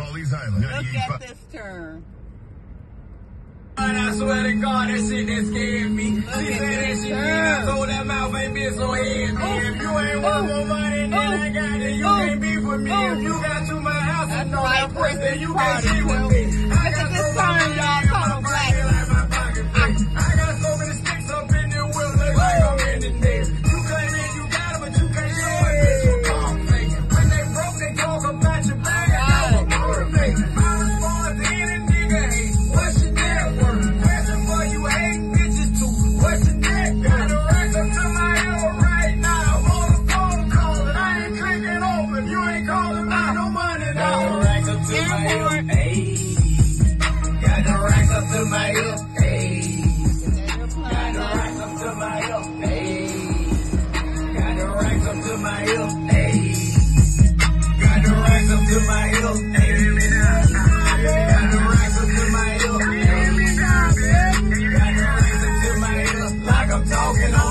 Police Island. Look at this turn. And I swear to God, that shit that scared me. She said that shit mean, so that mouth ain't been so heavy. If you ain't want more money than I got, then you can't be with me. If you got to my house and know that pussy, then you can't be with me. Look at this turn, y'all. Total black. I got so many sticks up in the wheel, look like I'm in the net. You claim it, you got it, but you can't show it, bitch. You can't fake it. When they broke, they talk about your bag. I'm a motivate. My response to any nigga hate. What's your net worth? Question for you hate bitches too. What's your net? Got the racks up to my ear right now. I'm on the phone calling. I ain't clicking open. You ain't calling out no money now. Got the racks up to my ear. Hey. Got the racks up to my ear. Hey. Got the racks up to my ear. Hey. Got the racks up to my ear. Hey. Got the racks up to my ear. Hey. Got the racks up to my ear. Hey. Got the racks up to my ear. Like I'm talking